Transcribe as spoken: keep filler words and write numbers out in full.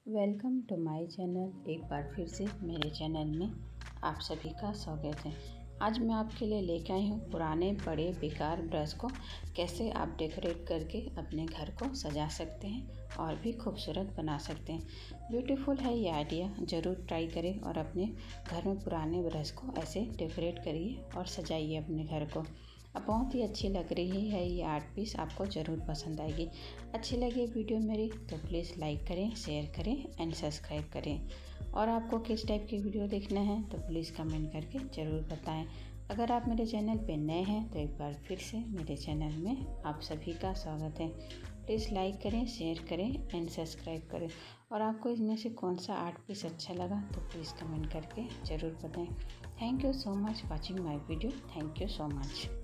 Welcome to my channel. एक बार फिर से मेरे चैनल में आप सभी का स्वागत है। आज मैं आपके लिए लेकर आई हूँ पुराने बड़े बेकार ब्रश को कैसे आप डेकोरेट करके अपने घर को सजा सकते हैं और भी खूबसूरत बना सकते हैं। ब्यूटीफुल है ये आइडिया, ज़रूर ट्राई करें और अपने घर में पुराने ब्रश को ऐसे डेकोरेट करिए और सजाइए अपने घर को। अब बहुत ही अच्छी लग रही है ये आर्ट पीस, आपको ज़रूर पसंद आएगी। अच्छी लगी वीडियो मेरी तो प्लीज़ लाइक करें, शेयर करें एंड सब्सक्राइब करें। और आपको किस टाइप की वीडियो देखना है तो प्लीज़ कमेंट करके ज़रूर बताएं। अगर आप मेरे चैनल पे नए हैं तो एक बार फिर से मेरे चैनल में आप सभी का स्वागत है। प्लीज़ लाइक करें, शेयर करें एंड सब्सक्राइब करें। और आपको इसमें से कौन सा आर्ट पीस अच्छा लगा तो प्लीज़ कमेंट करके ज़रूर बताएं। Thank you so much watching my video. Thank you so much.